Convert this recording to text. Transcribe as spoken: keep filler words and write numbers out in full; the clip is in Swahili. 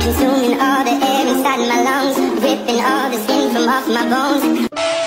consuming all the air inside my lungs, ripping all the skin from off my bones.